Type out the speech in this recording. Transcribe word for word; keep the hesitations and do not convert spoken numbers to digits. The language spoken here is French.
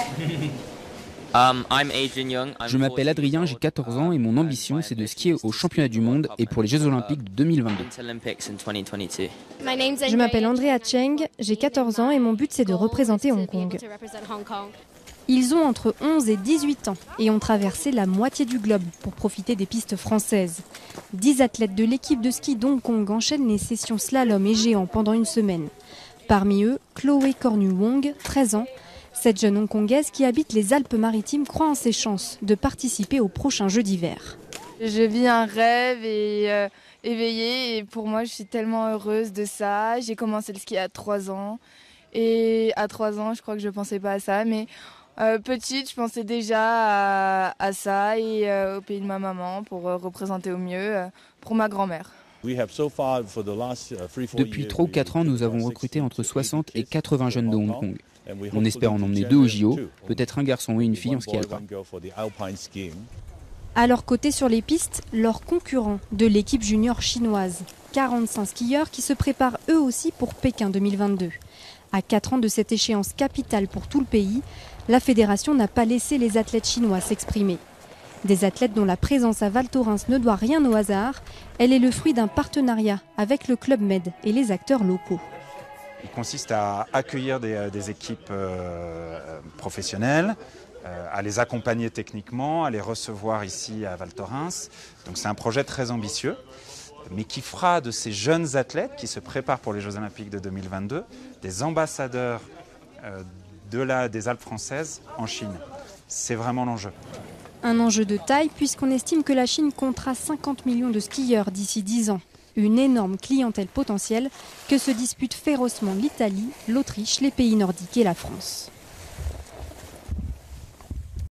Je m'appelle Adrien, j'ai quatorze ans et mon ambition c'est de skier aux championnats du monde et pour les Jeux Olympiques de deux mille vingt-deux. Je m'appelle Andrea Cheng, j'ai quatorze ans et mon but c'est de représenter Hong Kong. Ils ont entre onze et dix-huit ans et ont traversé la moitié du globe pour profiter des pistes françaises. dix athlètes de l'équipe de ski d'Hong Kong enchaînent les sessions slalom et géant pendant une semaine. Parmi eux, Chloé Cornu-Wong, treize ans. Cette jeune hongkongaise qui habite les Alpes-Maritimes croit en ses chances de participer aux prochains Jeux d'hiver. Je vis un rêve et euh, éveillé et pour moi je suis tellement heureuse de ça. J'ai commencé le ski à trois ans et à trois ans je crois que je ne pensais pas à ça. Mais euh, petite je pensais déjà à, à ça et euh, au pays de ma maman pour euh, représenter au mieux euh, pour ma grand-mère. Depuis trois ou quatre ans, nous avons recruté entre soixante et quatre-vingts jeunes de Hong Kong. On espère en emmener deux au J O, peut-être un garçon et une fille en ski alpin. À leur côté sur les pistes, leurs concurrents de l'équipe junior chinoise. quarante-cinq skieurs qui se préparent eux aussi pour Pékin deux mille vingt-deux. À quatre ans de cette échéance capitale pour tout le pays, la fédération n'a pas laissé les athlètes chinois s'exprimer. Des athlètes dont la présence à Val Thorens ne doit rien au hasard. Elle est le fruit d'un partenariat avec le Club Med et les acteurs locaux. Il consiste à accueillir des, des équipes euh, professionnelles, euh, à les accompagner techniquement, à les recevoir ici à Val Thorens. Donc c'est un projet très ambitieux, mais qui fera de ces jeunes athlètes qui se préparent pour les Jeux Olympiques de deux mille vingt-deux des ambassadeurs euh, de la, des Alpes françaises en Chine. C'est vraiment l'enjeu. Un enjeu de taille puisqu'on estime que la Chine comptera cinquante millions de skieurs d'ici dix ans. Une énorme clientèle potentielle que se disputent férocement l'Italie, l'Autriche, les pays nordiques et la France.